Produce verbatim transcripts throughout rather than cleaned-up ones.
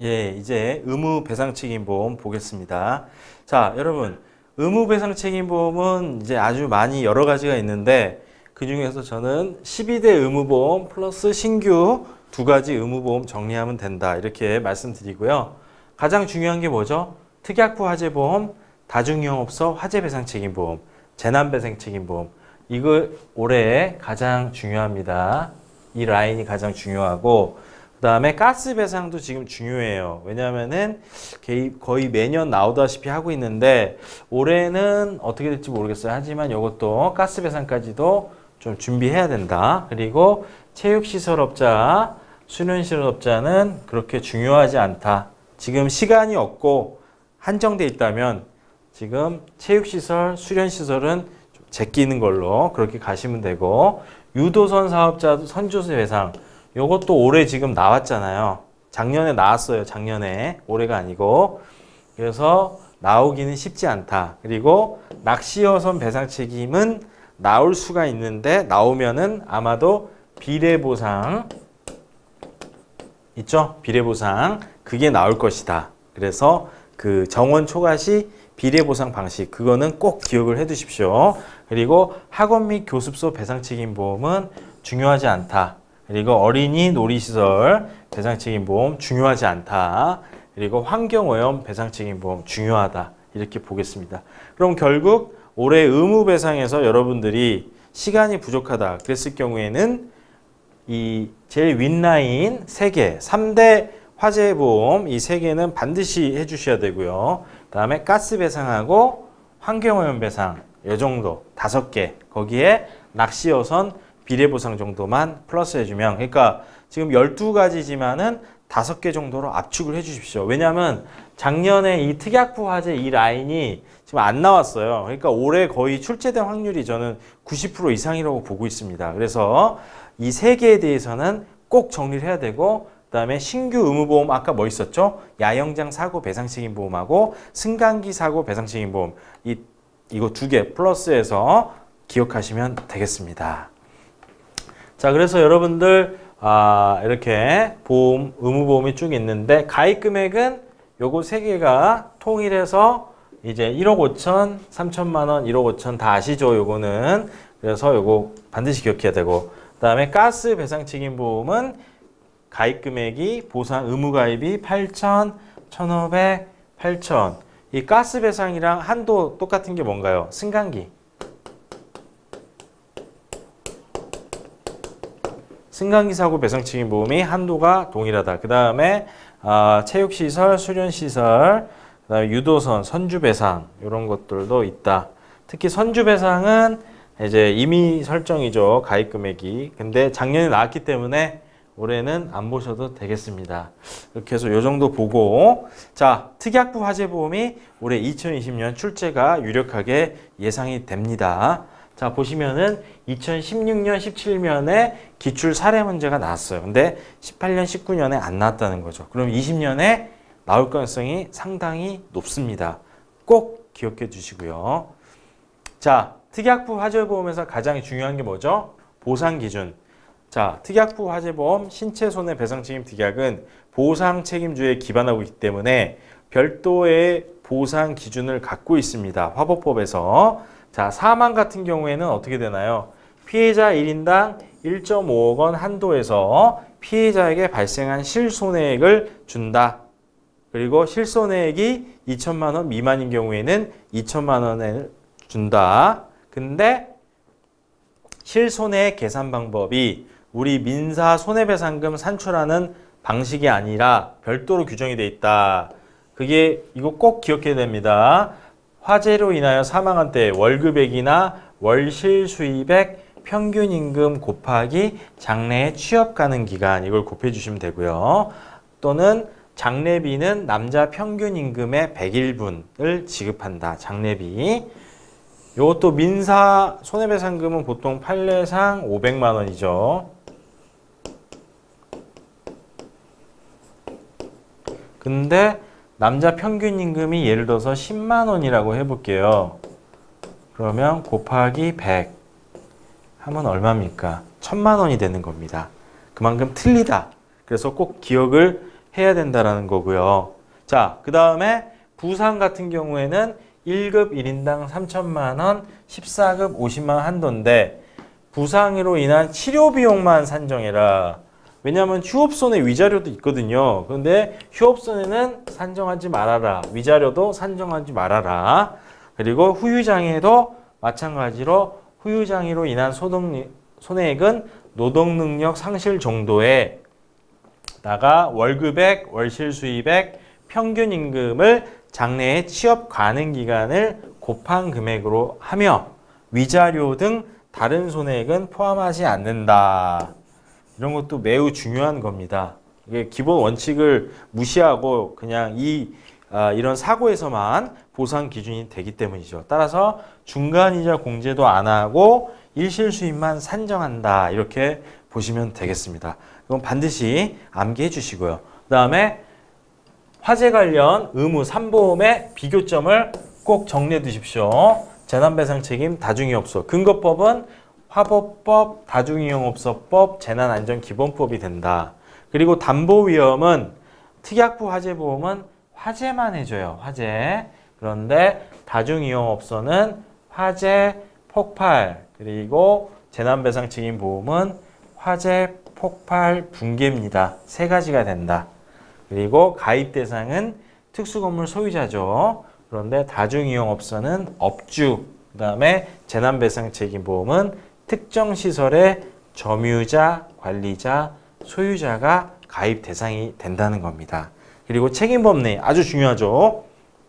예, 이제 의무배상책임보험 보겠습니다. 자, 여러분, 의무배상책임보험은 이제 아주 많이 여러 가지가 있는데 그 중에서 저는 십이 대 의무보험 플러스 신규 두 가지 의무보험 정리하면 된다 이렇게 말씀드리고요. 가장 중요한 게 뭐죠? 특약부 화재보험, 다중이용업소 화재배상책임보험, 재난배상책임보험. 이거 올해 가장 중요합니다. 이 라인이 가장 중요하고 그 다음에 가스 배상도 지금 중요해요. 왜냐하면은 거의 매년 나오다시피 하고 있는데 올해는 어떻게 될지 모르겠어요. 하지만 이것도 가스 배상까지도 좀 준비해야 된다. 그리고 체육시설업자, 수련시설업자는 그렇게 중요하지 않다. 지금 시간이 없고 한정돼 있다면 지금 체육시설, 수련시설은 좀 제끼는 걸로 그렇게 가시면 되고 유도선 사업자도 선조세 배상 요것도 올해 지금 나왔잖아요. 작년에 나왔어요. 작년에. 올해가 아니고. 그래서 나오기는 쉽지 않다. 그리고 낚시어선 배상 책임은 나올 수가 있는데 나오면은 아마도 비례보상 있죠? 비례보상 그게 나올 것이다. 그래서 그 정원 초과시 비례보상 방식 그거는 꼭 기억을 해 두십시오. 그리고 학원 및 교습소 배상 책임보험은 중요하지 않다. 그리고 어린이 놀이시설 배상책임보험 중요하지 않다. 그리고 환경오염 배상책임보험 중요하다. 이렇게 보겠습니다. 그럼 결국 올해 의무배상에서 여러분들이 시간이 부족하다 그랬을 경우에는 이 제일 윗라인 세 개, 삼 대 화재보험 이 세 개는 반드시 해주셔야 되고요. 그 다음에 가스 배상하고 환경오염 배상 이 정도 다섯 개 거기에 낚시어선 비례보상 정도만 플러스 해주면 그러니까 지금 열두 가지지만은 다섯 개 정도로 압축을 해 주십시오. 왜냐하면 작년에 이 특약부 화재 이 라인이 지금 안 나왔어요. 그러니까 올해 거의 출제된 확률이 저는 구십 퍼센트 이상이라고 보고 있습니다. 그래서 이 세 개에 대해서는 꼭 정리를 해야 되고 그 다음에 신규 의무보험 아까 뭐 있었죠? 야영장 사고 배상책임보험하고 승강기 사고 배상책임보험 이, 이거 두 개 플러스해서 기억하시면 되겠습니다. 자, 그래서 여러분들 아, 이렇게 보험, 의무보험이 쭉 있는데 가입 금액은 요거 세 개가 통일해서 이제 일억 오천, 삼천만 원, 일억 오천 다 아시죠? 요거는 그래서 요거 반드시 기억해야 되고 그다음에 가스 배상 책임보험은 가입 금액이 보상 의무 가입이 팔천, 천오백, 팔천. 이 가스 배상이랑 한도 똑같은 게 뭔가요? 승강기. 승강기 사고 배상책임보험이 한도가 동일하다. 그 다음에 어, 체육시설, 수련시설, 그 다음에 유도선, 선주배상 이런 것들도 있다. 특히 선주배상은 이제 이미 설정이죠. 가입금액이. 근데 작년에 나왔기 때문에 올해는 안 보셔도 되겠습니다. 이렇게 해서 이 정도 보고 자 특약부 화재보험이 올해 이천이십 년 출제가 유력하게 예상이 됩니다. 자 보시면은 이천십육 년, 십칠 년에 기출 사례 문제가 나왔어요. 근데 십팔 년, 십구 년에 안 나왔다는 거죠. 그럼 이십 년에 나올 가능성이 상당히 높습니다. 꼭 기억해 주시고요. 자, 특약부 화재보험에서 가장 중요한 게 뭐죠? 보상 기준. 자, 특약부 화재보험 신체손해 배상책임 특약은 보상 책임주에 기반하고 있기 때문에 별도의 보상 기준을 갖고 있습니다. 화보법에서. 자, 사망 같은 경우에는 어떻게 되나요? 피해자 일 인당 일 점 오억 원 한도에서 피해자에게 발생한 실손해액을 준다. 그리고 실손해액이 이천만 원 미만인 경우에는 이천만 원을 준다. 근데 실손해액 계산 방법이 우리 민사 손해배상금 산출하는 방식이 아니라 별도로 규정이 돼 있다. 그게 이거 꼭 기억해야 됩니다. 화재로 인하여 사망한 때 월급액이나 월실 수입액 평균 임금 곱하기 장래의 취업 가능 기간 이걸 곱해 주시면 되고요. 또는 장례비는 남자 평균 임금의 백일 분을 지급한다. 장례비. 이것도 민사 손해배상금은 보통 판례상 오백만 원이죠. 근데 남자 평균 임금이 예를 들어서 십만 원이라고 해볼게요. 그러면 곱하기 백 하면 얼마입니까? 천만 원이 되는 겁니다. 그만큼 틀리다. 그래서 꼭 기억을 해야 된다라는 거고요. 자, 그 다음에 부상 같은 경우에는 일 급 일 인당 삼천만 원, 십사 급 오십만 원 한도인데 부상으로 인한 치료 비용만 산정해라. 왜냐하면 휴업손해 위자료도 있거든요. 그런데 휴업손해는 산정하지 말아라. 위자료도 산정하지 말아라. 그리고 후유장애도 마찬가지로 후유장애로 인한 소득, 손해액은 노동능력 상실 정도에 다가 월급액, 월실수입액, 평균임금을 장래의 취업 가능 기간을 곱한 금액으로 하며 위자료 등 다른 손해액은 포함하지 않는다. 이런 것도 매우 중요한 겁니다. 이게 기본 원칙을 무시하고 그냥 이 아, 이런 사고에서만 보상 기준이 되기 때문이죠. 따라서 중간이자 공제도 안 하고 일실수입만 산정한다. 이렇게 보시면 되겠습니다. 이건 반드시 암기해 주시고요. 그 다음에 화재 관련 의무 삼 보험의 비교점을 꼭 정리해 두십시오. 재난배상 책임, 다중이용업소. 근거법은 화보법, 다중이용업소법, 재난안전기본법이 된다. 그리고 담보위험은 특약부 화재보험은 화재만 해줘요. 화재. 그런데 다중이용업소는 화재, 폭발, 그리고 재난배상 책임보험은 화재, 폭발, 붕괴입니다. 세 가지가 된다. 그리고 가입 대상은 특수건물 소유자죠. 그런데 다중이용업소는 업주, 그 다음에 재난배상 책임보험은 특정 시설의 점유자, 관리자, 소유자가 가입 대상이 된다는 겁니다. 그리고 책임법리 아주 중요하죠.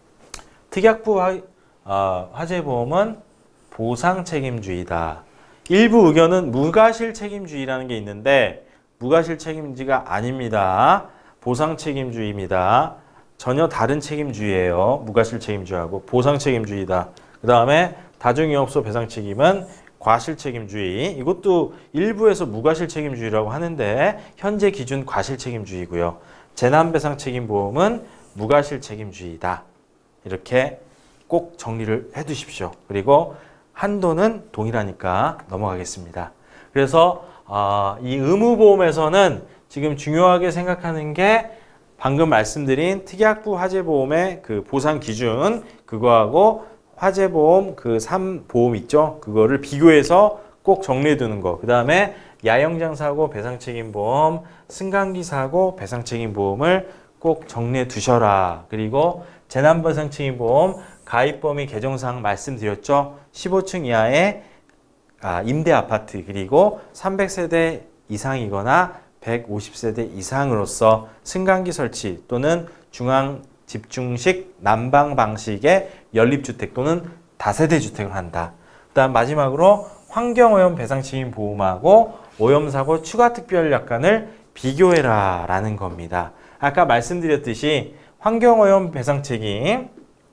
특약부 화, 어, 화재보험은 보상 책임주의다. 일부 의견은 무과실 책임주의라는 게 있는데 무과실 책임주의가 아닙니다. 보상 책임주의입니다. 전혀 다른 책임주의예요. 무과실 책임주의하고 보상 책임주의다. 그 다음에 다중이용업소 배상 책임은 과실 책임주의. 이것도 일부에서 무과실 책임주의라고 하는데 현재 기준 과실 책임주의고요. 재난배상 책임보험은 무과실 책임주의다. 이렇게 꼭 정리를 해 두십시오. 그리고 한도는 동일하니까 넘어가겠습니다. 그래서 어, 이 의무보험에서는 지금 중요하게 생각하는 게 방금 말씀드린 특약부 화재보험의 그 보상 기준 그거하고 화재보험 그 삼 보험 있죠? 그거를 비교해서 꼭 정리해 두는 거. 그 다음에 야영장 사고 배상책임보험, 승강기 사고 배상책임보험을 꼭 정리해 두셔라. 그리고 재난배상책임보험 가입범위 개정사항 말씀드렸죠? 십오 층 이하의 아, 임대아파트 그리고 삼백 세대 이상이거나 백오십 세대 이상으로서 승강기 설치 또는 중앙 집중식 난방 방식의 연립주택 또는 다세대 주택을 한다. 그 다음 마지막으로 환경오염 배상책임보험하고 오염사고 추가특별약관을 비교해라 라는 겁니다. 아까 말씀드렸듯이 환경오염 배상책임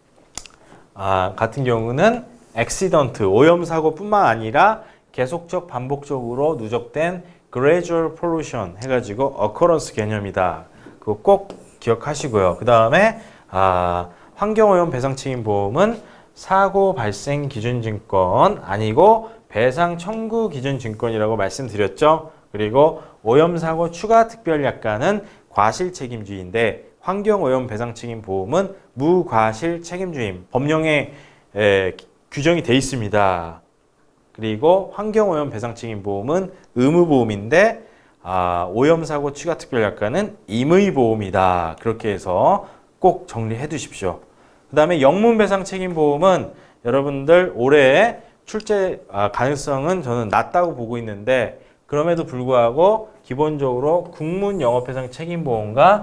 아, 같은 경우는 액시던트, 오염사고뿐만 아니라 계속적 반복적으로 누적된 gradual pollution 해가지고 occurrence 개념이다. 그거 꼭 기억하시고요. 그 다음에 아, 환경오염 배상책임보험은 사고 발생 기준증권 아니고 배상 청구 기준증권이라고 말씀드렸죠. 그리고 오염사고 추가특별약관은 과실책임주의인데 환경오염 배상책임보험은 무과실 책임주의 법령에 에, 규정이 되어 있습니다. 그리고 환경오염 배상책임보험은 의무보험인데 아, 오염사고 추가특별약관은 임의보험이다. 그렇게 해서 꼭 정리해 두십시오. 그 다음에 영문배상책임보험은 여러분들 올해 출제 아, 가능성은 저는 낮다고 보고 있는데 그럼에도 불구하고 기본적으로 국문영업배상책임보험과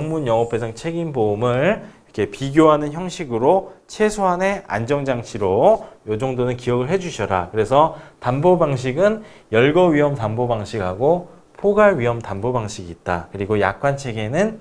영문영업배상책임보험을 이렇게 비교하는 형식으로 최소한의 안정장치로 이 정도는 기억을 해주셔라. 그래서 담보 방식은 열거위험 담보 방식하고 포괄위험 담보 방식이 있다. 그리고 약관 체계는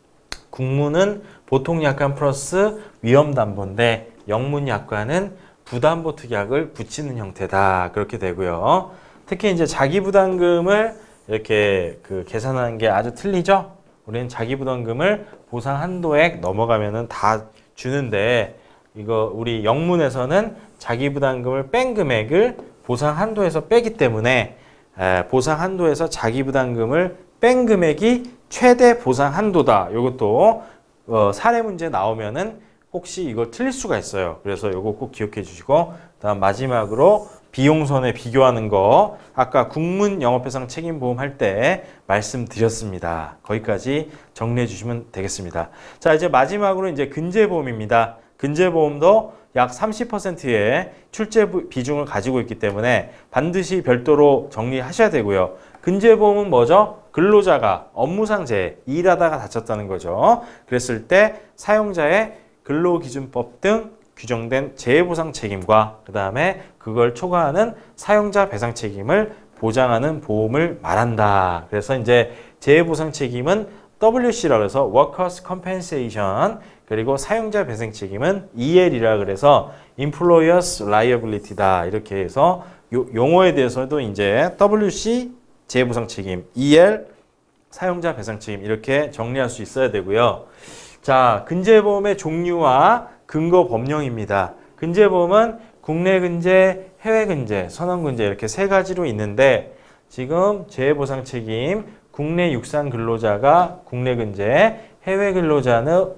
국문은 보통 약관 플러스 위험 담보인데 영문 약관은 부담보 특약을 붙이는 형태다. 그렇게 되고요. 특히 이제 자기부담금을 이렇게 그 계산하는 게 아주 틀리죠. 우리는 자기부담금을 보상 한도액 넘어가면은 다 주는데 이거 우리 영문에서는 자기부담금을 뺀 금액을 보상 한도에서 빼기 때문에 에, 보상 한도에서 자기부담금을 뺀 금액이 최대 보상 한도다. 이것도 어, 사례 문제 나오면은 혹시 이거 틀릴 수가 있어요. 그래서 이거 꼭 기억해 주시고, 다음 마지막으로 비용선에 비교하는 거 아까 국문 영업배상 책임보험 할 때 말씀드렸습니다. 거기까지 정리해 주시면 되겠습니다. 자, 이제 마지막으로 이제 근제보험입니다. 근제보험도 약 삼십 퍼센트의 출제 비중을 가지고 있기 때문에 반드시 별도로 정리하셔야 되고요. 근제보험은 뭐죠? 근로자가 업무상 재해, 일하다가 다쳤다는 거죠. 그랬을 때 사용자의 근로기준법 등 규정된 재해보상 책임과 그 다음에 그걸 초과하는 사용자 배상 책임을 보장하는 보험을 말한다. 그래서 이제 재해보상 책임은 더블유씨라고 해서 Workers' Compensation, 그리고 사용자 배상 책임은 이엘이라 그래서 Employers' Liability다. 이렇게 해서 요 용어에 대해서도 이제 더블유씨 재해보상 책임, 이엘 사용자 배상 책임 이렇게 정리할 수 있어야 되고요. 자, 근제보험의 종류와 근거 법령입니다. 근제보험은 국내 근제, 해외 근제, 선언 근제 이렇게 세 가지로 있는데 지금 재해보상 책임, 국내 육상 근로자가 국내 근제, 해외 근로자는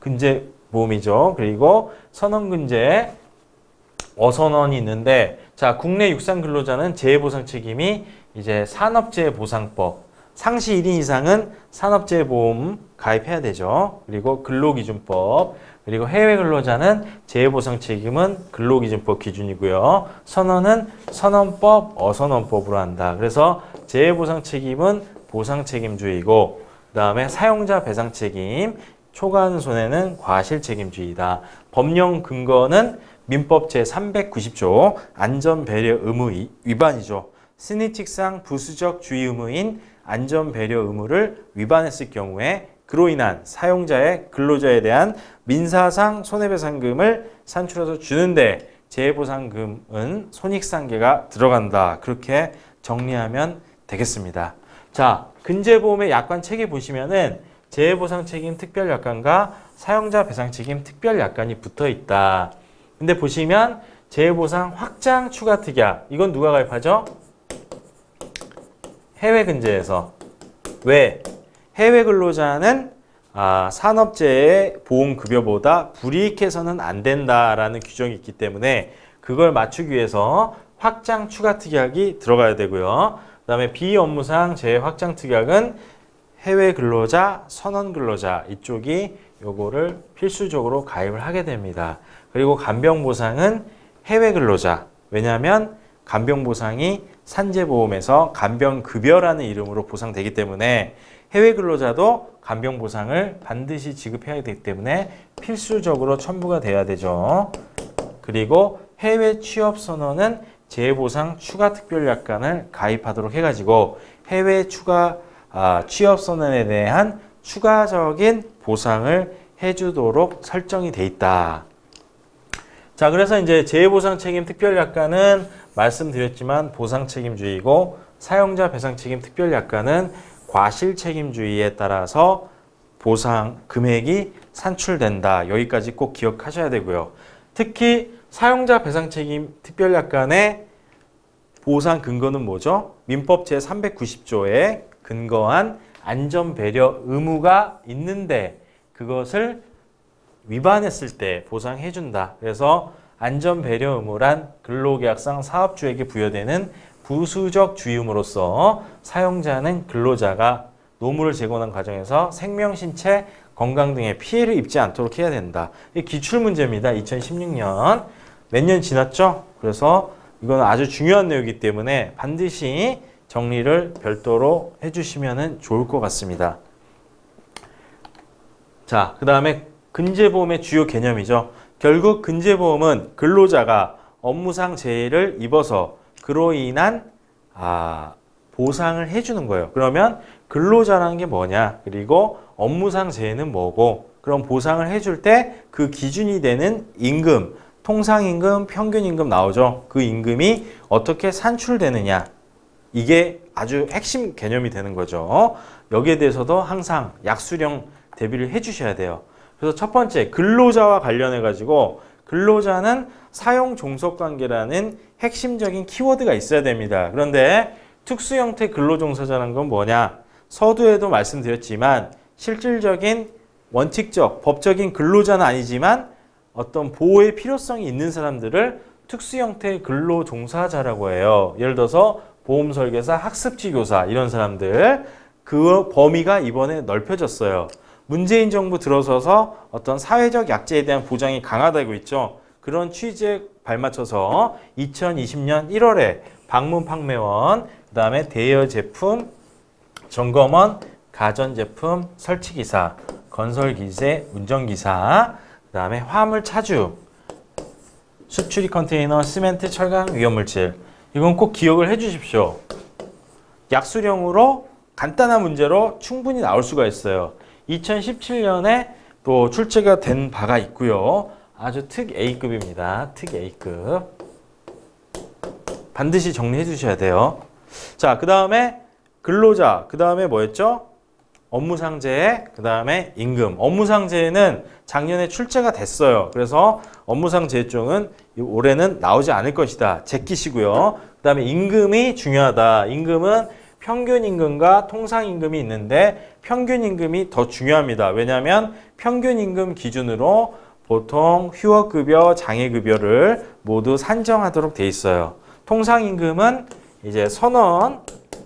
근제보험이죠. 그리고 선언 근제, 어선언이 있는데 자, 국내 육상 근로자는 재해보상 책임이 이제 산업재해보상법, 상시 일 인 이상은 산업재해보험 가입해야 되죠. 그리고 근로기준법, 그리고 해외 근로자는 재해보상 책임은 근로기준법 기준이고요. 선언은 선언법, 어선언법으로 한다. 그래서 재해보상 책임은 보상책임주의고 그 다음에 사용자 배상 책임, 초과하는 손해는 과실책임주의다. 법령 근거는 민법 제삼백구십 조 안전배려 의무 위반이죠. 스니칙상 부수적 주의 의무인 안전배려 의무를 위반했을 경우에 그로 인한 사용자의 근로자에 대한 민사상 손해배상금을 산출해서 주는데 재해보상금은 손익상계가 들어간다. 그렇게 정리하면 되겠습니다. 자, 근제보험의 약관 책에 보시면은 재해보상 책임 특별약관과 사용자 배상 책임 특별약관이 붙어 있다. 근데 보시면 재해보상 확장 추가 특약, 이건 누가 가입하죠? 해외 근제에서. 왜? 해외 근로자는 아, 산업재해 보험급여보다 불이익해서는 안 된다라는 규정이 있기 때문에 그걸 맞추기 위해서 확장 추가 특약이 들어가야 되고요. 그 다음에 비업무상 재해 확장 특약은 해외 근로자, 선원 근로자 이쪽이 요거를 필수적으로 가입을 하게 됩니다. 그리고 간병보상은 해외 근로자. 왜냐하면 간병보상이 산재보험에서 간병급여라는 이름으로 보상되기 때문에 해외 근로자도 간병보상을 반드시 지급해야 되기 때문에 필수적으로 첨부가 돼야 되죠. 그리고 해외 취업선언은 재해보상 추가특별약관을 가입하도록 해가지고 해외 추가 아, 취업선언에 대한 추가적인 보상을 해주도록 설정이 돼 있다. 자, 그래서 이제 재해보상 책임 특별약관은 말씀드렸지만 보상책임주의고 사용자 배상책임 특별약관은 과실책임주의에 따라서 보상 금액이 산출된다. 여기까지 꼭 기억하셔야 되고요. 특히 사용자 배상책임 특별약관의 보상 근거는 뭐죠? 민법 제삼백구십 조에 근거한 안전배려 의무가 있는데 그것을 위반했을 때 보상해준다. 그래서 안전배려 의무란 근로계약상 사업주에게 부여되는 부수적 주의음으로써 사용자는 근로자가 노무를 제공하는 과정에서 생명, 신체, 건강 등의 피해를 입지 않도록 해야 된다. 이게 기출문제입니다. 이천십육 년. 몇 년 지났죠? 그래서 이건 아주 중요한 내용이기 때문에 반드시 정리를 별도로 해주시면 좋을 것 같습니다. 자, 그 다음에 근제보험의 주요 개념이죠. 결국 근제보험은 근로자가 업무상 재해를 입어서 그로 인한 아, 보상을 해주는 거예요. 그러면 근로자라는 게 뭐냐? 그리고 업무상 재해는 뭐고? 그럼 보상을 해줄 때 그 기준이 되는 임금, 통상임금, 평균임금 나오죠. 그 임금이 어떻게 산출되느냐? 이게 아주 핵심 개념이 되는 거죠. 여기에 대해서도 항상 약수령 대비를 해주셔야 돼요. 그래서 첫 번째, 근로자와 관련해 가지고 근로자는 사용 종속관계라는 핵심적인 키워드가 있어야 됩니다. 그런데 특수형태 근로종사자라는 건 뭐냐? 서두에도 말씀드렸지만 실질적인 원칙적, 법적인 근로자는 아니지만 어떤 보호의 필요성이 있는 사람들을 특수 형태의 근로 종사자라고 해요. 예를 들어서 보험 설계사, 학습지 교사 이런 사람들 그 범위가 이번에 넓혀졌어요. 문재인 정부 들어서서 어떤 사회적 약자에 대한 보장이 강화되고 있죠. 그런 취지에 발맞춰서 이천이십 년 일월에 방문 판매원, 그 다음에 대여 제품, 점검원, 가전제품, 설치기사, 건설기재, 운전기사, 그 다음에 화물 차주, 수출입 컨테이너, 시멘트, 철강, 위험물질. 이건 꼭 기억을 해 주십시오. 약수령으로 간단한 문제로 충분히 나올 수가 있어요. 이천십칠 년에 또 출제가 된 바가 있고요. 아주 특 A급입니다. 특 A급. 반드시 정리해 주셔야 돼요. 자, 그 다음에 근로자, 그 다음에 뭐였죠? 업무상재, 그 다음에 임금. 업무상재는 작년에 출제가 됐어요. 그래서 업무상재종은 올해는 나오지 않을 것이다. 제끼시고요. 그 다음에 임금이 중요하다. 임금은 평균 임금과 통상 임금이 있는데 평균 임금이 더 중요합니다. 왜냐하면 평균 임금 기준으로 보통 휴업급여, 장애급여를 모두 산정하도록 돼 있어요. 통상 임금은 이제 선원,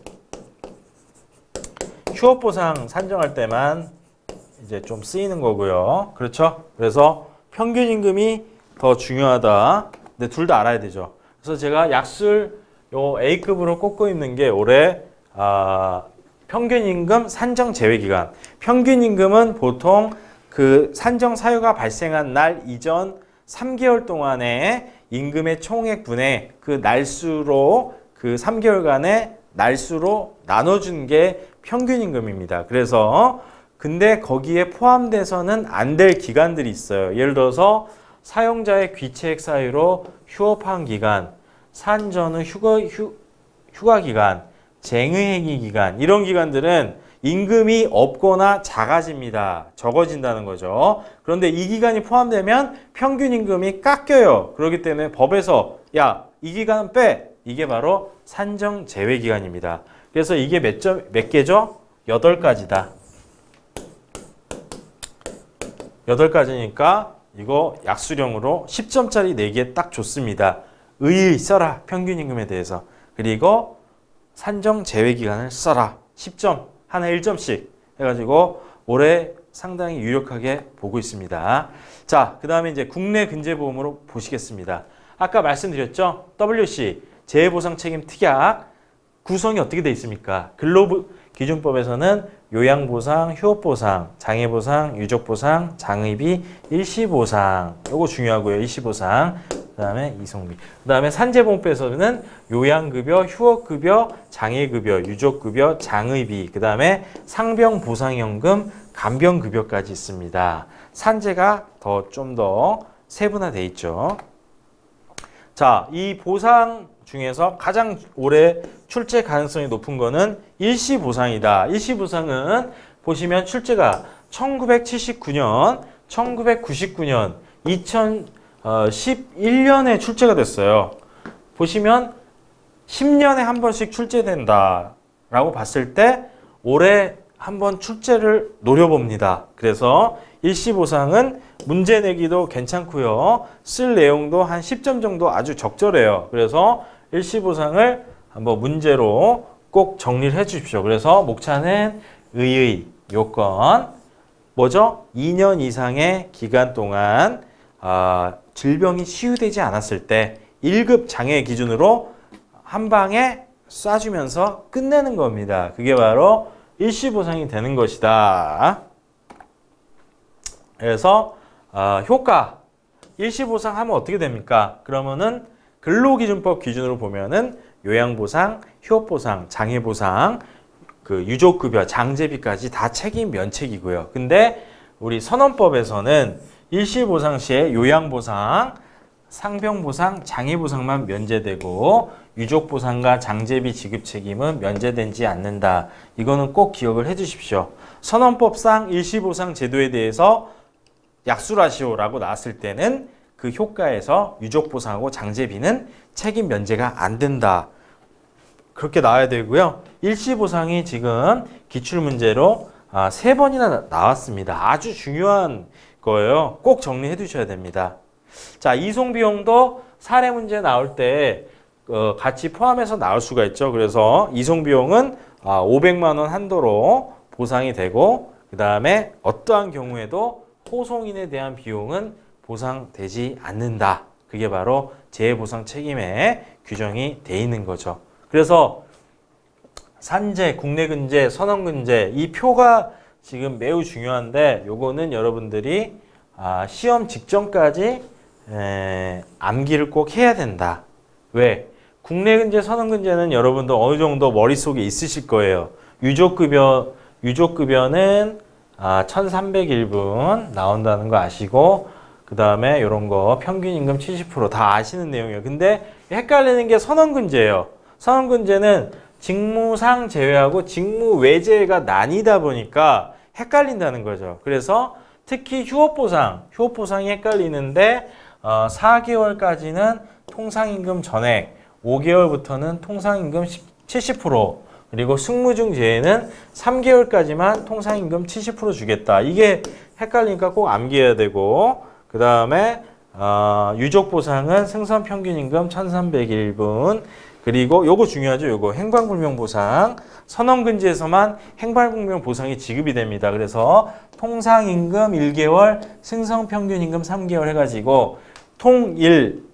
휴업보상 산정할 때만 이제 좀 쓰이는 거고요. 그렇죠? 그래서 평균 임금이 더 중요하다. 근데 둘 다 알아야 되죠. 그래서 제가 약술 요 A급으로 꼽고 있는 게 올해 아, 평균 임금 산정 제외 기간. 평균 임금은 보통 그 산정 사유가 발생한 날 이전 삼 개월 동안의 임금의 총액분의 그 날수로 그 삼 개월간의 날수로 나눠준 게 평균 임금입니다. 그래서 근데 거기에 포함돼서는 안 될 기간들이 있어요. 예를 들어서 사용자의 귀책 사유로 휴업한 기간, 산전 후 휴가, 휴, 휴가 기간, 쟁의행위 기간 이런 기간들은 임금이 없거나 작아집니다. 적어진다는 거죠. 그런데 이 기간이 포함되면 평균 임금이 깎여요. 그렇기 때문에 법에서 야, 이 기간 빼! 이게 바로 산정 제외 기간입니다. 그래서 이게 몇 점, 몇 개죠? 여덟 가지다. 여덟 가지니까 이거 약수령으로 십 점짜리 네 개 딱 좋습니다. 의의 써라. 평균 임금에 대해서. 그리고 산정 제외 기간을 써라. 십 점. 하나 일 점씩 해가지고 올해 상당히 유력하게 보고 있습니다. 자, 그 다음에 이제 국내 근제보험으로 보시겠습니다. 아까 말씀드렸죠? 더블유씨, 재해보상 책임 특약 구성이 어떻게 되어 있습니까? 근로기준법에서는 요양보상, 휴업보상, 장애보상, 유족보상, 장의비, 일시보상 요거 중요하고요. 일시보상. 그 다음에 이송비. 그 다음에 산재보험법에서는 요양급여, 휴업급여, 장애급여, 유족급여, 장의비. 그 다음에 상병보상연금, 간병급여까지 있습니다. 산재가 더 좀 더 세분화되어 있죠. 자, 이 보상 중에서 가장 올해 출제 가능성이 높은 거는 일시보상이다. 일시보상은 보시면 출제가 천구백칠십구 년, 천구백구십구 년, 이천십일 년에 출제가 됐어요. 보시면 십 년에 한 번씩 출제된다 라고 봤을 때 올해 한번 출제를 노려봅니다. 그래서 일시보상은 문제 내기도 괜찮고요. 쓸 내용도 한 십 점 정도 아주 적절해요. 그래서 일시보상을 한번 문제로 꼭 정리를 해 주십시오. 그래서 목차는 의의, 요건, 뭐죠? 이 년 이상의 기간 동안 어, 질병이 치유되지 않았을 때 일 급 장애 기준으로 한 방에 쏴주면서 끝내는 겁니다. 그게 바로 일시보상이 되는 것이다. 그래서 어, 효과, 일시보상 하면 어떻게 됩니까? 그러면은 근로기준법 기준으로 보면은 요양보상, 휴업보상, 장애보상, 그 유족급여, 장제비까지 다 책임 면책이고요. 근데 우리 선언법에서는 일시보상 시에 요양보상, 상병보상, 장애보상만 면제되고 유족보상과 장제비 지급 책임은 면제되지 않는다. 이거는 꼭 기억을 해 주십시오. 선언법상 일시보상 제도에 대해서 약술하시오라고 나왔을 때는 그 효과에서 유족보상하고 장제비는 책임 면제가 안 된다. 그렇게 나와야 되고요. 일시보상이 지금 기출문제로 아, 세 번이나 나왔습니다. 아주 중요한 거예요. 꼭 정리해 두셔야 됩니다. 자, 이송비용도 사례 문제 나올 때 어, 같이 포함해서 나올 수가 있죠. 그래서 이송비용은 아, 오백만 원 한도로 보상이 되고 그 다음에 어떠한 경우에도 호송인에 대한 비용은 보상되지 않는다. 그게 바로 재해보상 책임에 규정이 돼 있는 거죠. 그래서 산재, 국내근제, 선원근제 이 표가 지금 매우 중요한데 요거는 여러분들이 아, 시험 직전까지 에, 암기를 꼭 해야 된다. 왜? 국내근제, 선원근제는 여러분도 어느 정도 머릿속에 있으실 거예요. 유족급여, 유족급여는 아, 천삼백일 분 나온다는 거 아시고 그 다음에 이런 거 평균임금 칠십 퍼센트 다 아시는 내용이에요. 근데 헷갈리는 게 선원근제예요. 선원근제는 직무상 제외하고 직무 외제가 나뉘다 보니까 헷갈린다는 거죠. 그래서 특히 휴업보상, 휴업보상이 헷갈리는데 어, 사 개월까지는 통상임금 전액, 오 개월부터는 통상임금 칠십 퍼센트 그리고 승무중 제외는 삼 개월까지만 통상임금 칠십 퍼센트 주겠다. 이게 헷갈리니까 꼭 암기해야 되고 그 다음에 어, 유족보상은 승선평균임금 천삼백일 분 그리고 요거 중요하죠. 요거 행방불명보상 선원근제에서만 행방불명보상이 지급이 됩니다. 그래서 통상임금 일 개월 승선평균임금 삼 개월 해가지고 통일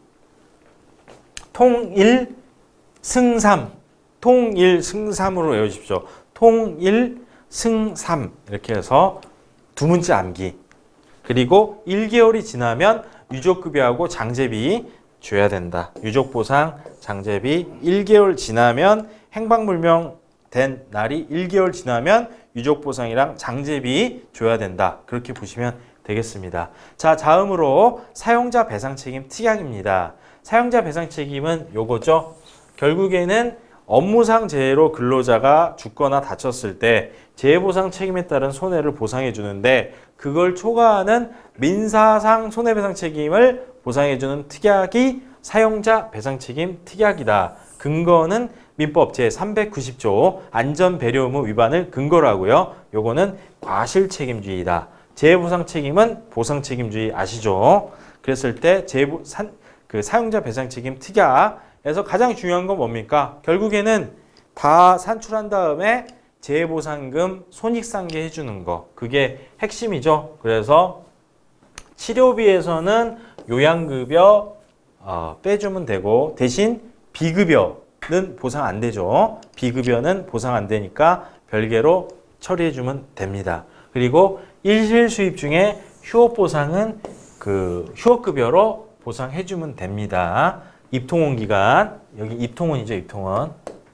통일 승삼 통일 승삼으로 외우십시오. 통일 승삼 이렇게 해서 두 문자 암기 그리고 일 개월이 지나면 유족급여하고 장제비 줘야 된다. 유족보상, 장제비 일 개월 지나면 행방불명 된 날이 일 개월 지나면 유족보상이랑 장제비 줘야 된다. 그렇게 보시면 되겠습니다. 자, 다음으로 사용자 배상책임 특약입니다. 사용자 배상책임은 요거죠. 결국에는 업무상 재해로 근로자가 죽거나 다쳤을 때 재해보상 책임에 따른 손해를 보상해 주는데 그걸 초과하는 민사상 손해배상 책임을 보상해 주는 특약이 사용자 배상책임 특약이다. 근거는 민법 제삼백구십 조 안전배려 의무 위반을 근거로 하고요. 요거는 과실책임주의다. 재해보상 책임은 보상책임주의 아시죠? 그랬을 때 재해보, 산, 그 사용자 배상책임 특약에서 가장 중요한 건 뭡니까? 결국에는 다 산출한 다음에 재해보상금 손익상계 해주는 거. 그게 핵심이죠. 그래서 치료비에서는 요양급여 어, 빼주면 되고 대신 비급여는 보상 안 되죠. 비급여는 보상 안 되니까 별개로 처리해주면 됩니다. 그리고 일실 수입 중에 휴업보상은 그 휴업급여로 보상해주면 됩니다. 입통원 기간, 여기 입통원이죠, 입통원.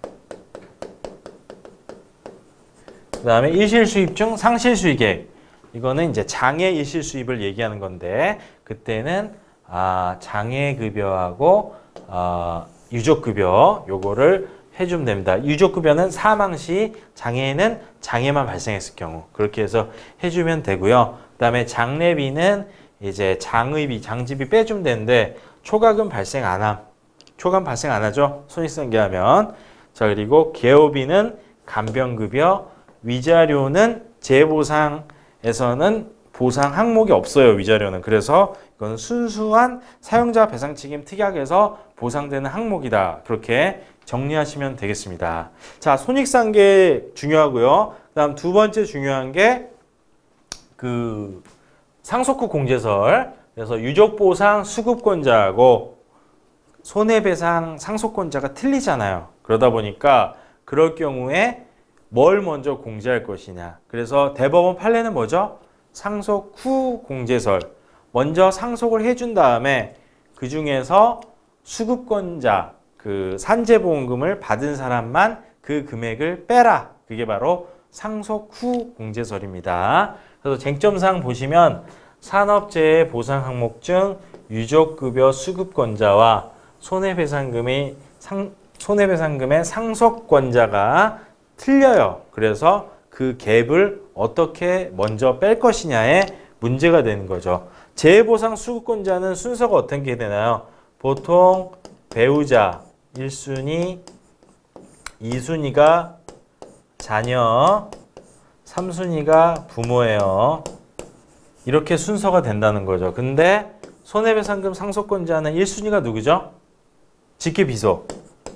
그 다음에 일실수입 중 상실수익액. 이거는 이제 장애 일실수입을 얘기하는 건데, 그때는 아, 장애급여하고 아, 유족급여 요거를 해주면 됩니다. 유족급여는 사망 시, 장애는 장애만 발생했을 경우 그렇게 해서 해주면 되고요. 그 다음에 장례비는 이제 장의비, 장지비 빼주면 되는데 초과금 발생 안 함. 초과금 발생 안 하죠. 손익상계하면. 자, 그리고 개업비는 간병급여, 위자료는 재보상에서는 보상 항목이 없어요. 위자료는. 그래서 이거는 순수한 사용자 배상 책임 특약에서 보상되는 항목이다. 그렇게 정리하시면 되겠습니다. 자, 손익상계 중요하고요. 그다음 두 번째 중요한 게 그 상속 후 공제설. 그래서 유족보상 수급권자하고 손해배상 상속권자가 틀리잖아요. 그러다 보니까 그럴 경우에 뭘 먼저 공제할 것이냐. 그래서 대법원 판례는 뭐죠? 상속 후 공제설. 먼저 상속을 해준 다음에 그 중에서 수급권자, 그 산재보험금을 받은 사람만 그 금액을 빼라. 그게 바로 상속 후 공제설입니다. 그래서 쟁점사항 보시면 산업재해 보상 항목 중 유족급여 수급권자와 손해배상금의 상, 손해배상금의 상속권자가 틀려요. 그래서 그 갭을 어떻게 먼저 뺄 것이냐에 문제가 되는 거죠. 재해보상 수급권자는 순서가 어떻게 되나요? 보통 배우자 일 순위, 이 순위가 자녀, 삼 순위가 부모예요. 이렇게 순서가 된다는 거죠. 근데 손해배상금 상속권자는 일 순위가 누구죠? 직계비속.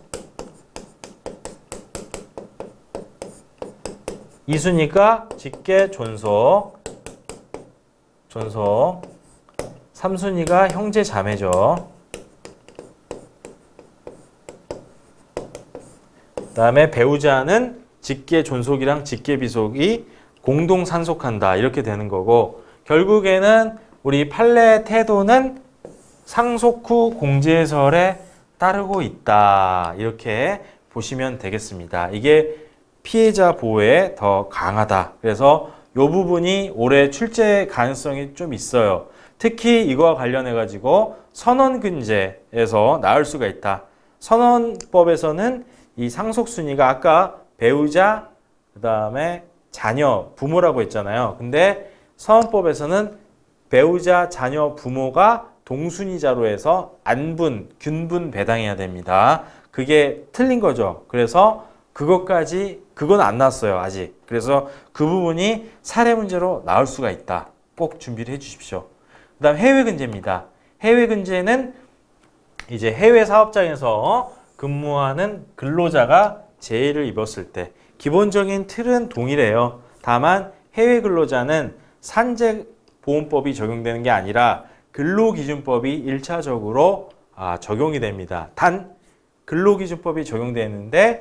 이 순위가 직계존속. 존속. 삼 순위가 형제자매죠. 그 다음에 배우자는 직계존속이랑 직계비속이 공동 산속한다. 이렇게 되는 거고, 결국에는 우리 판례 태도는 상속 후 공제설에 따르고 있다. 이렇게 보시면 되겠습니다. 이게 피해자 보호에 더 강하다. 그래서 이 부분이 올해 출제 가능성이 좀 있어요. 특히 이거와 관련해 가지고 선언근제에서 나올 수가 있다. 선언법에서는 이 상속순위가 아까 배우자, 그 다음에 자녀, 부모라고 했잖아요. 근데 선언법에서는 배우자, 자녀, 부모가 동순위자로 해서 안분, 균분 배당해야 됩니다. 그게 틀린 거죠. 그래서 그것까지, 그건 안 나왔어요, 아직. 그래서 그 부분이 사례 문제로 나올 수가 있다. 꼭 준비를 해 주십시오. 그 다음 해외근제입니다. 해외근제는 이제 해외 사업장에서 근무하는 근로자가 재해를 입었을 때 기본적인 틀은 동일해요. 다만 해외 근로자는 산재보험법이 적용되는 게 아니라 근로기준법이 일차적으로 아, 적용이 됩니다. 단 근로기준법이 적용되는데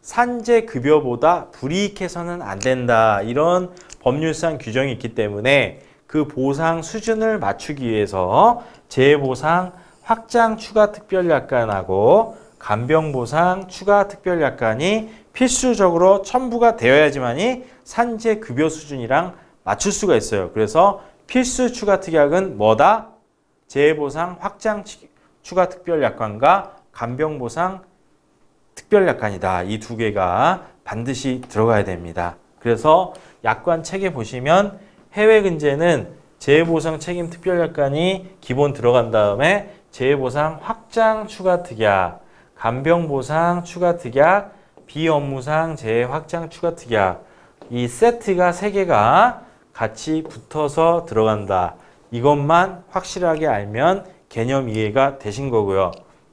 산재급여보다 불이익해서는 안 된다. 이런 법률상 규정이 있기 때문에 그 보상 수준을 맞추기 위해서 재해보상 확장 추가 특별약관하고 간병보상 추가 특별약관이 필수적으로 첨부가 되어야지만이 산재급여 수준이랑 맞출 수가 있어요. 그래서 필수 추가 특약은 뭐다? 재해보상 확장 추가 특별약관과 간병보상 특별약관이다. 이 두 개가 반드시 들어가야 됩니다. 그래서 약관 책에 보시면 해외근제는 재해보상 책임 특별약관이 기본 들어간 다음에 재해보상 확장 추가 특약, 간병보상 추가 특약, 비업무상 재해 확장 추가 특약, 이 세트가 세 개가 같이 붙어서 들어간다. 이것만 확실하게 알면 개념 이해가 되신 거고요.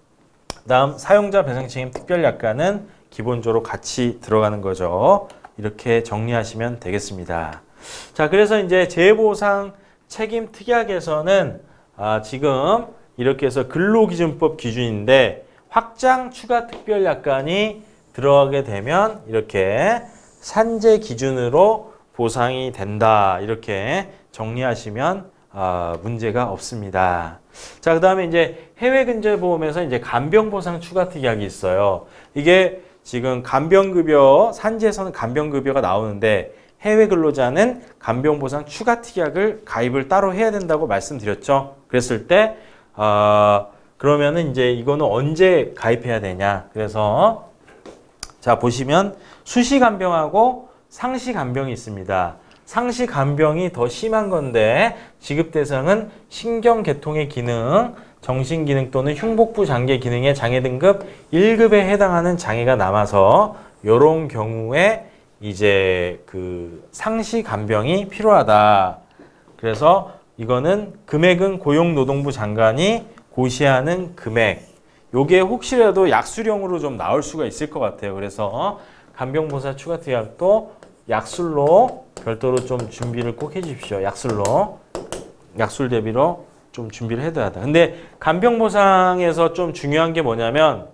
다음 사용자 배상책임 특별약관은 기본적으로 같이 들어가는 거죠. 이렇게 정리하시면 되겠습니다. 자, 그래서 이제 재해보상 책임 특약에서는 아, 지금 이렇게 해서 근로기준법 기준인데 확장 추가 특별약관이 들어가게 되면 이렇게 산재 기준으로 보상이 된다. 이렇게 정리하시면 어, 문제가 없습니다. 자, 그 다음에 이제 해외근제보험에서 이제 간병보상 추가 특약이 있어요. 이게 지금 간병급여, 산재에서는 간병급여가 나오는데 해외 근로자는 간병보상 추가 특약을 가입을 따로 해야 된다고 말씀드렸죠. 그랬을 때, 어, 그러면은 이제 이거는 언제 가입해야 되냐. 그래서 자, 보시면 수시간병하고 상시간병이 있습니다. 상시간병이 더 심한 건데 지급 대상은 신경계통의 기능, 정신기능 또는 흉복부 장기 기능의 장애 등급 일 급에 해당하는 장애가 남아서 이런 경우에 이제 그 상시간병이 필요하다. 그래서 이거는 금액은 고용노동부 장관이 고시하는 금액. 요게 혹시라도 약수령으로 좀 나올 수가 있을 것 같아요. 그래서 간병보상 추가 특약도 약술로 별도로 좀 준비를 꼭 해주십시오. 약술로. 약술 대비로 좀 준비를 해둬야 돼. 근데 간병보상에서 좀 중요한 게 뭐냐면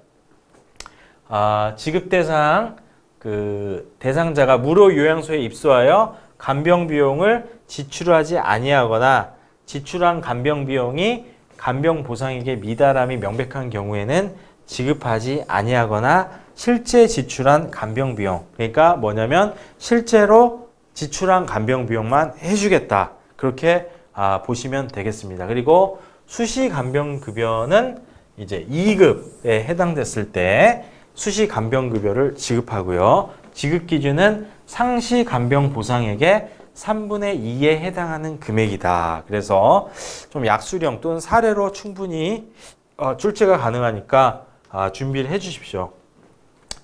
아, 지급 대상 그 대상자가 무료 요양소에 입소하여 간병 비용을 지출하지 아니하거나 지출한 간병 비용이 간병 보상액에 미달함이 명백한 경우에는 지급하지 아니하거나 실제 지출한 간병 비용, 그러니까 뭐냐면 실제로 지출한 간병 비용만 해주겠다. 그렇게 아, 보시면 되겠습니다. 그리고 수시 간병 급여는 이제 이 급에 해당됐을 때 수시 간병 급여를 지급하고요. 지급 기준은 상시 간병 보상액의 삼분의 이에 해당하는 금액이다. 그래서 좀 약수령 또는 사례로 충분히 어, 출제가 가능하니까 아, 준비를 해 주십시오.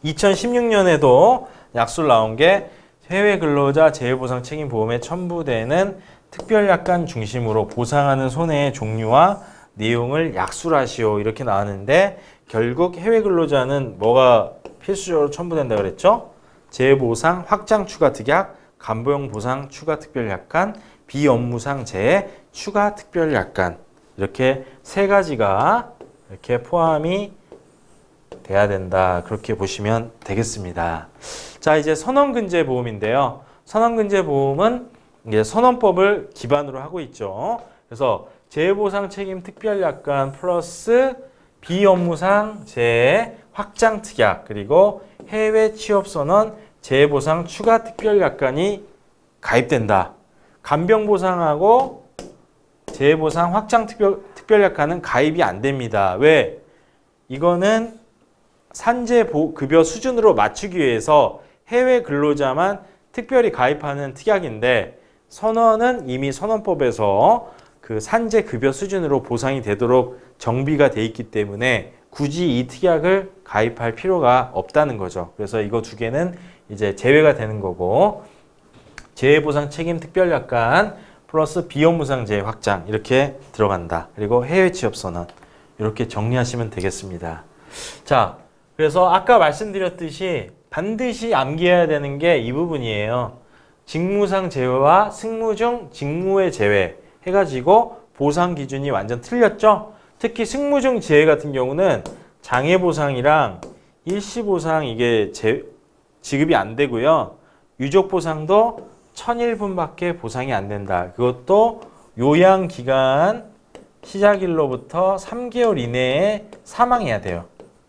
이천십육 년에도 약술 나온 게 해외 근로자 재해보상 책임보험에 첨부되는 특별약관 중심으로 보상하는 손해의 종류와 내용을 약술하시오 이렇게 나왔는데 결국 해외 근로자는 뭐가 필수적으로 첨부된다 그랬죠? 재해보상 확장 추가 특약, 간보형 보상 추가 특별약관, 비업무상 재해 추가 특별약관 이렇게 세 가지가 이렇게 포함이 돼야 된다. 그렇게 보시면 되겠습니다. 자, 이제 선언근제보험인데요. 선언근제보험은 이제 선언법을 기반으로 하고 있죠. 그래서 재해보상 책임 특별약관 플러스 비업무상 재해 확장 특약 그리고 해외 취업선언 재해보상 추가 특별약관이 가입된다. 간병보상하고 재해보상 확장 특별, 특별약관은 가입이 안 됩니다. 왜? 이거는 산재급여 수준으로 맞추기 위해서 해외 근로자만 특별히 가입하는 특약인데 선언은 이미 선언법에서 그 산재급여 수준으로 보상이 되도록 정비가 돼 있기 때문에 굳이 이 특약을 가입할 필요가 없다는 거죠. 그래서 이거 두 개는 이제 제외가 되는 거고 재해보상 책임 특별약관 플러스 비업무상 재해 확장 이렇게 들어간다. 그리고 해외 취업 선언 이렇게 정리하시면 되겠습니다. 자, 그래서 아까 말씀드렸듯이 반드시 암기해야 되는 게 이 부분이에요. 직무상 제외와 승무 중 직무의 제외 해가지고 보상 기준이 완전 틀렸죠? 특히 승무 중 재해 같은 경우는 장애보상이랑 일시보상 이게 제, 지급이 안 되고요. 유족보상도 천일 분밖에 보상이 안 된다. 그것도 요양기간 시작일로부터 삼 개월 이내에 사망해야 돼요.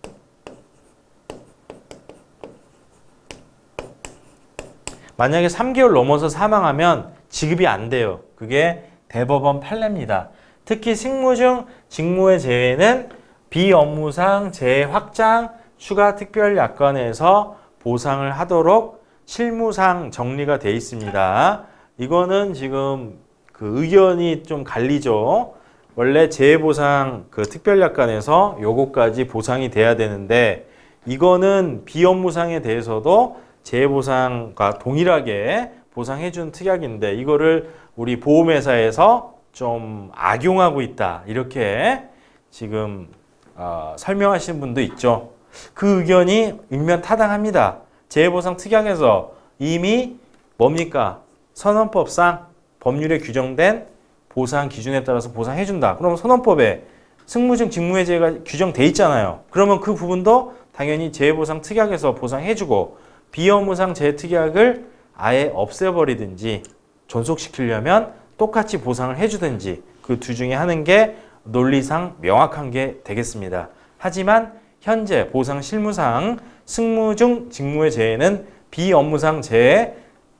만약에 삼 개월 넘어서 사망하면 지급이 안 돼요. 그게 대법원 판례입니다. 특히 승무 중 직무의 재해는 비업무상 재해 확장 추가 특별약관에서 보상을 하도록 실무상 정리가 돼 있습니다. 이거는 지금 그 의견이 좀 갈리죠. 원래 재해보상 그 특별약관에서 요거까지 보상이 돼야 되는데 이거는 비업무상에 대해서도 재해보상과 동일하게 보상해준 특약인데 이거를 우리 보험회사에서 좀 악용하고 있다. 이렇게 지금 어, 설명하시는 분도 있죠. 그 의견이 일면 타당합니다. 재해보상 특약에서 이미 뭡니까? 선언법상 법률에 규정된 보상 기준에 따라서 보상해준다. 그럼 선언법에 승무 중 직무의 재해가 규정돼 있잖아요. 그러면 그 부분도 당연히 재해보상 특약에서 보상해주고 비업무상 재해 특약을 아예 없애버리든지 존속시키려면 똑같이 보상을 해주든지 그 두 중에 하는 게 논리상 명확한 게 되겠습니다. 하지만 현재 보상 실무상 승무 중 직무의 재해는 비업무상 재해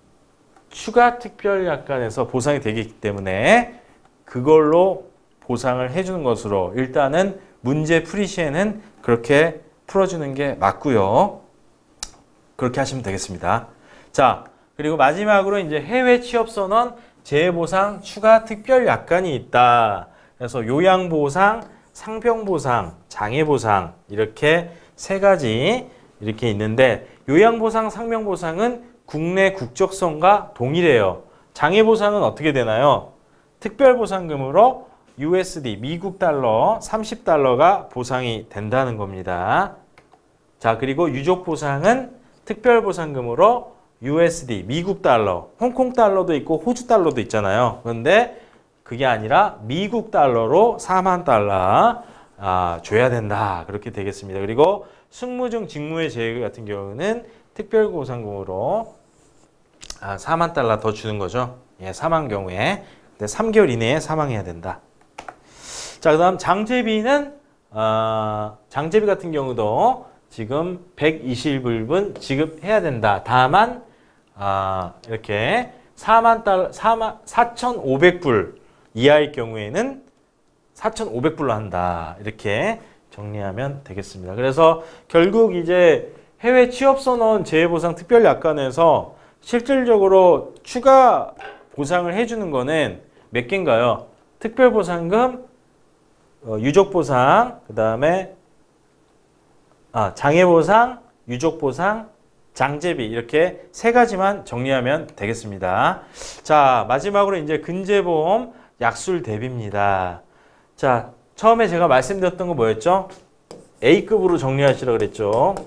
추가 특별약관에서 보상이 되기 때문에 그걸로 보상을 해주는 것으로 일단은 문제 풀이 시에는 그렇게 풀어주는 게 맞고요. 그렇게 하시면 되겠습니다. 자, 그리고 마지막으로 이제 해외 취업선언 재해보상 추가 특별약관이 있다. 그래서 요양보상, 상병보상, 장애보상 이렇게 세 가지 이렇게 있는데 요양보상, 상병보상은 국내 국적선과 동일해요. 장애보상은 어떻게 되나요? 특별보상금으로 유에스디, 미국 달러 삼십 달러가 보상이 된다는 겁니다. 자, 그리고 유족보상은 특별보상금으로 유에스디, 미국 달러, 홍콩 달러도 있고 호주 달러도 있잖아요. 그런데 그게 아니라 미국 달러로 사만 달러 아, 줘야 된다. 그렇게 되겠습니다. 그리고 승무 중 직무의 재해 같은 경우는 특별보상금으로 아, 사만 달러 더 주는 거죠. 예, 사망 경우에. 근데 삼 개월 이내에 사망해야 된다. 자, 그 다음 장제비는 어, 장제비 같은 경우도 지금 백이십 불분 지급해야 된다. 다만 아, 이렇게 사만 달러, 사천오백 불 이하일 경우에는 사천오백 불로 한다. 이렇게 정리하면 되겠습니다. 그래서 결국 이제 해외 취업선언 재해보상 특별약관에서 실질적으로 추가 보상을 해주는 거는 몇 개인가요? 특별보상금, 어, 유족보상, 그 다음에 아, 장애보상, 유족보상, 장제비 이렇게 세 가지만 정리하면 되겠습니다. 자, 마지막으로 이제 근제보험 약술 대비입니다. 자, 처음에 제가 말씀드렸던 거 뭐였죠? A급으로 정리하시라 그랬죠.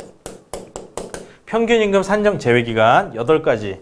평균 임금 산정 제외 기간 여덟 가지.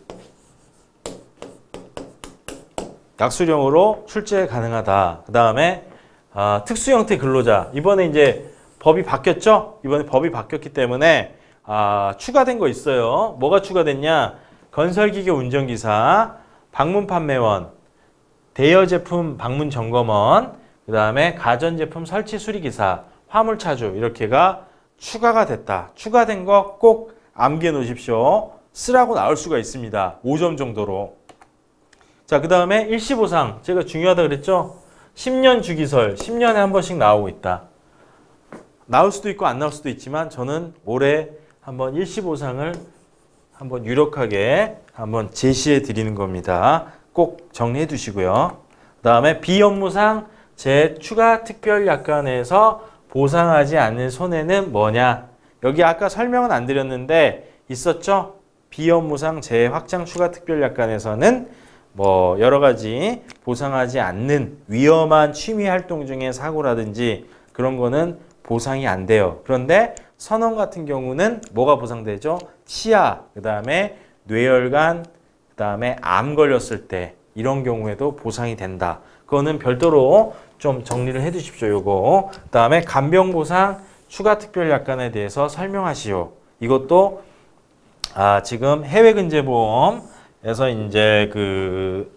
약수령으로 출제 가능하다. 그 다음에 아, 특수 형태 근로자. 이번에 이제 법이 바뀌었죠? 이번에 법이 바뀌었기 때문에 아, 추가된 거 있어요. 뭐가 추가됐냐? 건설기계 운전기사, 방문 판매원, 대여 제품 방문 점검원, 그 다음에 가전제품 설치 수리기사, 화물차주 이렇게가 추가가 됐다. 추가된 거 꼭 암기해 놓으십시오. 쓰라고 나올 수가 있습니다. 오 점 정도로. 자, 그 다음에 일시보상. 제가 중요하다 그랬죠? 십 년 주기설, 십 년에 한 번씩 나오고 있다. 나올 수도 있고 안 나올 수도 있지만 저는 올해 한번 일시보상을 한번 유력하게 한번 제시해 드리는 겁니다. 꼭 정리해 두시고요. 그 다음에 비업무상 재추가 특별약관에서 보상하지 않는 손해는 뭐냐? 여기 아까 설명은 안 드렸는데 있었죠? 비업무상 재확장 추가 특별약관에서는 뭐 여러 가지 보상하지 않는 위험한 취미 활동 중에 사고라든지 그런 거는 보상이 안 돼요. 그런데 선원 같은 경우는 뭐가 보상되죠? 치아, 그 다음에 뇌혈관, 그 다음에 암 걸렸을 때 이런 경우에도 보상이 된다. 그거는 별도로 좀 정리를 해 두십시오. 요거. 그 다음에 간병보상 추가 특별약관에 대해서 설명하시오. 이것도 아, 지금 해외근제보험에서 이제 그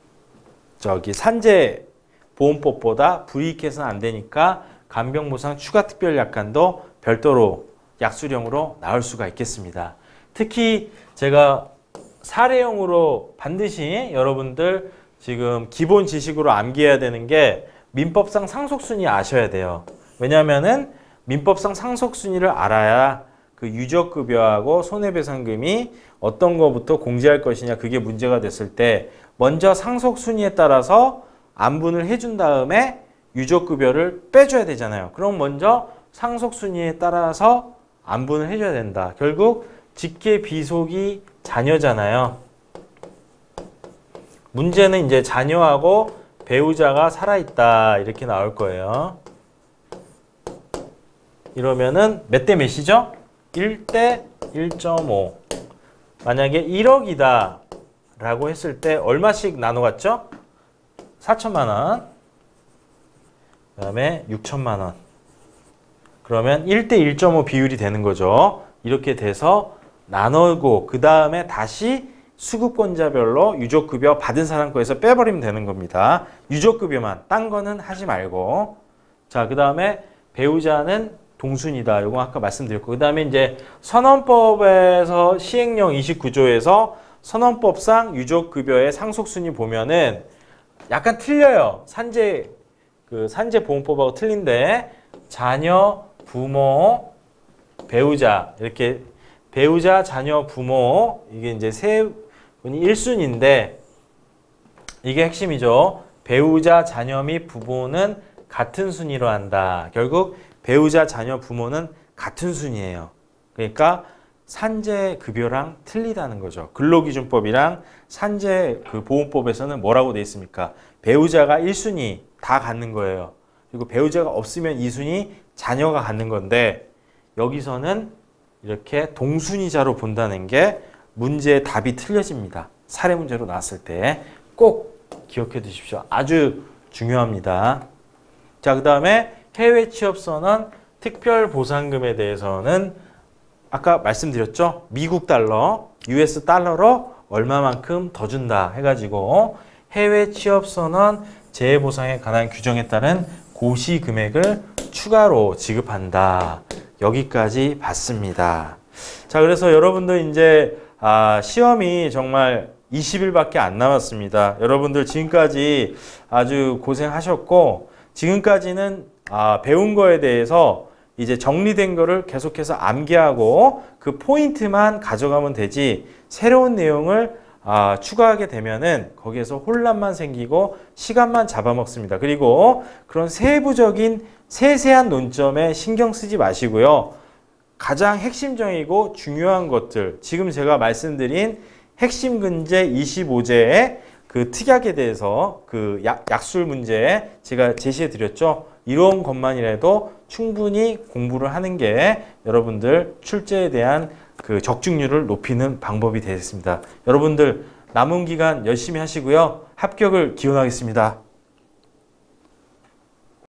저기 산재 보험법보다 불이익해서는 안 되니까 간병보상 추가 특별약관도 별도로 약수령으로 나올 수가 있겠습니다. 특히 제가 사례형으로 반드시 여러분들 지금 기본 지식으로 암기해야 되는 게 민법상 상속순위 아셔야 돼요. 왜냐하면은 민법상 상속순위를 알아야 그 유족급여하고 손해배상금이 어떤 거부터 공제할 것이냐 그게 문제가 됐을 때 먼저 상속순위에 따라서 안분을 해준 다음에 유족급여를 빼줘야 되잖아요. 그럼 먼저 상속순위에 따라서 안분을 해줘야 된다. 결국 직계 비속이 자녀잖아요. 문제는 이제 자녀하고 배우자가 살아있다 이렇게 나올 거예요. 이러면은 몇 대 몇이죠? 일 대 일 점 오. 만약에 일억이다 라고 했을 때 얼마씩 나눠갔죠? 사천만 원. 그 다음에 육천만 원. 그러면 일 대 일 점 오 비율이 되는 거죠. 이렇게 돼서 나누고 그 다음에 다시 수급권자별로 유족급여 받은 사람 거에서 빼버리면 되는 겁니다. 유족급여만. 딴 거는 하지 말고. 자, 그 다음에 배우자는 동순이다. 이거 아까 말씀드렸고. 그 다음에 이제 선언법에서 시행령 이십구 조에서 선언법상 유족급여의 상속순위 보면은 약간 틀려요. 산재, 그 산재보험법하고 틀린데 자녀, 부모, 배우자 이렇게 배우자, 자녀, 부모 이게 이제 세 분이 일 순위인데 이게 핵심이죠. 배우자, 자녀 및 부모는 같은 순위로 한다. 결국 배우자, 자녀, 부모는 같은 순위예요. 그러니까 산재급여랑 틀리다는 거죠. 근로기준법이랑 산재 그 보험법에서는 뭐라고 돼 있습니까? 배우자가 일 순위 다 갖는 거예요. 그리고 배우자가 없으면 이 순위 자녀가 갖는 건데 여기서는 이렇게 동순위자로 본다는 게 문제의 답이 틀려집니다. 사례 문제로 나왔을 때 꼭 기억해 두십시오. 아주 중요합니다. 자, 그 다음에 해외 취업 선언 특별 보상금에 대해서는 아까 말씀드렸죠? 미국 달러, 유에스 달러로 얼마만큼 더 준다 해가지고 해외 취업 선언 재해 보상에 관한 규정에 따른 고시 금액을 추가로 지급한다. 여기까지 봤습니다. 자, 그래서 여러분들 이제 아, 시험이 정말 이십 일밖에 안 남았습니다. 여러분들 지금까지 아주 고생하셨고 지금까지는 아, 배운 거에 대해서 이제 정리된 거를 계속해서 암기하고 그 포인트만 가져가면 되지 새로운 내용을 아, 추가하게 되면은 거기에서 혼란만 생기고 시간만 잡아먹습니다. 그리고 그런 세부적인 세세한 논점에 신경 쓰지 마시고요. 가장 핵심적이고 중요한 것들, 지금 제가 말씀드린 핵심 근제 이십오 제의 그 특약에 대해서 그 약, 약술 문제 제가 제시해 드렸죠. 이런 것만이라도 충분히 공부를 하는 게 여러분들 출제에 대한 그 적중률을 높이는 방법이 되겠습니다. 여러분들 남은 기간 열심히 하시고요. 합격을 기원하겠습니다.